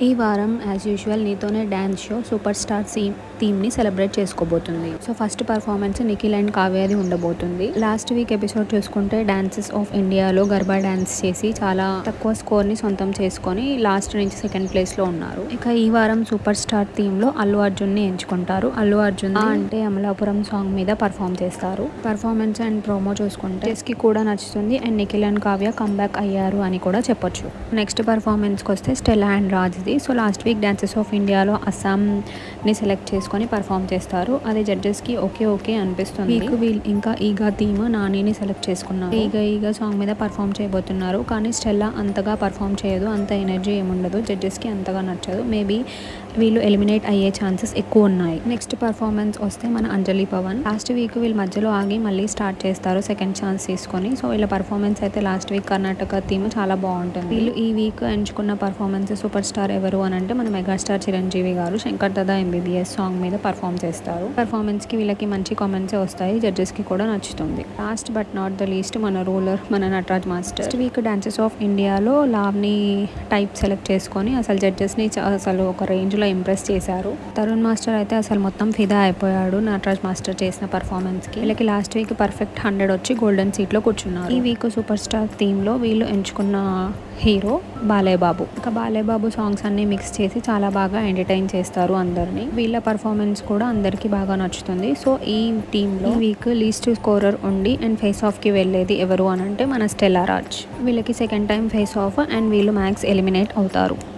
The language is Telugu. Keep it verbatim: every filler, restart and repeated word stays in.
ఈ వారం యాజ్ యూజువల్ నీతోనే dance show super star same థీమ్ని సెలబ్రేట్ చేసుకోబోతుంది. So first performance Nikhil and కావ్యది ఉండబోతుంది. లాస్ట్ వీక్ ఎపిసోడ్ చూసుకుంటే డాన్సెస్ ఆఫ్ ఇండియాలో గర్బా డాన్స్ చేసి చాలా తక్కువ స్కోర్ని సొంతం చేసుకొని లాస్ట్ నుంచి సెకండ్ ప్లేస్లో ఉన్నారు. ఇక ఈ వారం సూపర్ స్టార్ థీమ్లో అల్లు అర్జున్ని ఎంచుకుంటారు. అల్లు అర్జున్ అంటే అమలాపురం సాంగ్ మీద పర్ఫామ్ చేస్తారు. పర్ఫార్మెన్స్ అండ్ ప్రోమో చూసుకుంటే కి కూడా నచ్చుతుంది and Nikhil and Kavya comeback అయ్యారు అని కూడా చెప్పొచ్చు. నెక్స్ట్ పర్ఫార్మెన్స్కి వస్తే స్టెల్లా అండ్ రాజ్ది. So last week dances of ఇండియాలో అస్సాంని సెలెక్ట్ చేసుకొని పర్ఫామ్ చేస్తారు. అది జడ్జెస్కి ఓకే ఓకే అనిపిస్తుంది. వీక్ వీళ్ళు ఇంకా ఈగా థీమ్ నానిని సెలెక్ట్ చేసుకున్నారు. ఈగా ఈగా సాంగ్ మీద పర్ఫామ్ చేయబోతున్నారు. కానీ స్టెల్లా అంతగా పర్ఫామ్ చేయదు, అంత ఎనర్జీ ఏముండదు, జడ్జెస్కి అంతగా నచ్చదు. మేబీ వీళ్ళు ఎలిమినేట్ అయ్యే ఛాన్సెస్ ఎక్కువ ఉన్నాయి. నెక్స్ట్ పర్ఫార్మెన్స్ వస్తే మన అంజలి పవన్. లాస్ట్ వీక్ వీళ్ళు మధ్యలో ఆగి మళ్ళీ స్టార్ట్ చేస్తారు సెకండ్ ఛాన్స్ తీసుకొని. సో వీళ్ళ పర్ఫార్మెన్స్ అయితే లాస్ట్ వీక్ కర్ణాటక థీమ్ చాలా బాగుంటుంది. వీళ్ళు ఈ వీక్ ఎంచుకున్న పర్ఫార్మెన్స్ సూపర్ స్టార్ ఎవరు అని అంటే మన megastar Chiranjeevi garu Shankar Dada MBBS song మీద పర్ఫామ్ చేస్తారు. పర్ఫార్మెన్స్ కి వీళ్ళకి మంచి కామెంట్స్ వస్తాయి, జడ్జెస్ కి కూడా నచ్చుతుంది. Last but not the least మన రూలర్ మన Nataraj master. Next week dances of ఇండియాలో లావ్ని టైప్ సెలెక్ట్ చేసుకొని అసలు జడ్జెస్ ని అసలు ఒక రేంజ్ లో ఇంప్రెస్ చేశారు. తరుణ్ మాస్టర్ అయితే అసలు మొత్తం ఫిదా అయిపోయాడు నటరాజ్ మాస్టర్ చేసిన పర్ఫార్మెన్స్ కి. వీళ్ళకి లాస్ట్ వీక్ పర్ఫెక్ట్ హండ్రెడ్ వచ్చి గోల్డెన్ సీట్ లో కూర్చున్నారు. ఈ వీక్ సూపర్ స్టార్ థీమ్ లో వీళ్ళు ఎంచుకున్న హీరో బాలయ్య బాబు. ఇంకా బాలయ్య బాబు సాంగ్స్ అన్ని మిక్స్ చేసి చాలా బాగా ఎంటర్టైన్ చేస్తారు అందరినీ. వీళ్ళ పర్ఫార్మెన్స్ కూడా అందరికీ బాగా నచ్చుతుంది. సో ఈ టీంలో ఈ వీక్ లీస్ట్ స్కోరర్ ఉండి అండ్ ఫేస్ ఆఫ్ కి వెళ్ళేది ఎవరు అని అంటే మన స్టెల్లా రాజ్. వీళ్ళకి second time face off and వీళ్ళు మ్యాక్స్ ఎలిమినేట్ అవుతారు.